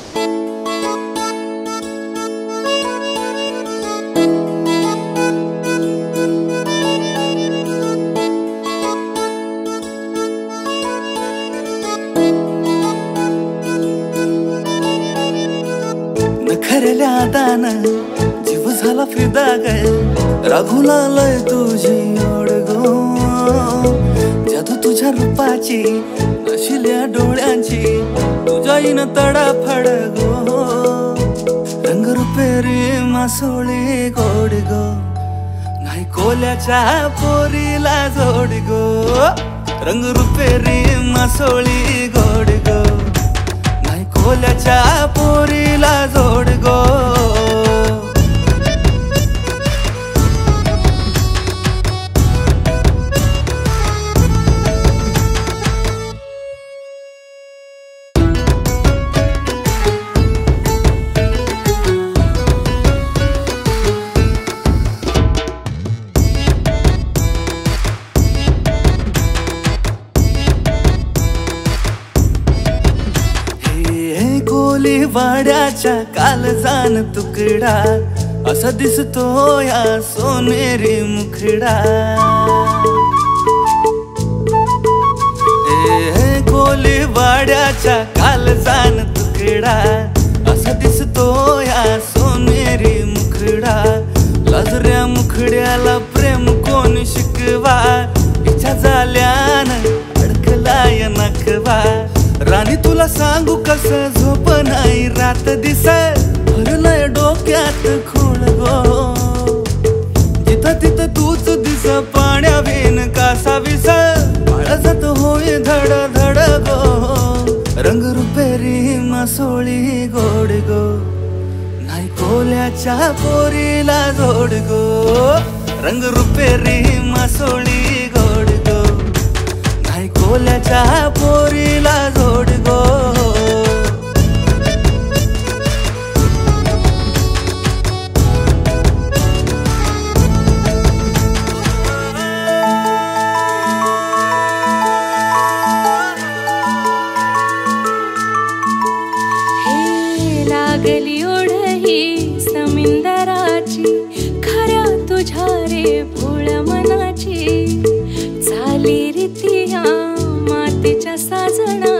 नखरल्या दान जीव झाला फिदा गे, राघुला लय तुझी ओढ गो, जादू तुझ्या रूपाची नशिल्या डोळ्यांची, तुझ्या इन तडाफड गो, रंगरूपेरी मासोळी गोड गो, नाही कोल्याच्या पोरीला जोड गो, रंगरूपेरी मासोळी गोड गो, नाही कोल्याच्या पोरीला जोड गो. वाड्याच्या कालजान तुकडा असा दिसतो या सोनेरी मुखडा, कोली वाड्याच्या कालजान तुकडा असा दिसतो या सोनेरी मुखडा, लाजऱ्या मुखड्याला प्रेम कोण शिकवा, तिच्या जाल्यान अडकलाय नखवा, राणी तुला सांगू कस झोप नाही रात दिस, भरलंय डोक्यात खोळ गो, जिथं तिथं तूच दिस, पाण्याविन कासा विस, काळजात होय धड धड गो, रंगरूपेरी मासोळी गोड गो, नाही कोल्याच्या पोरीला जोड गो, रंगरूपेरी मासोळी गोड गो, नाही कोल्याच्या पोरीला जोड गो. हे लागली ओढ ही समिंदराची, खऱ्या तुझ्या रे भोळ मनाची, चाली रीतिया मातेच्या साजना,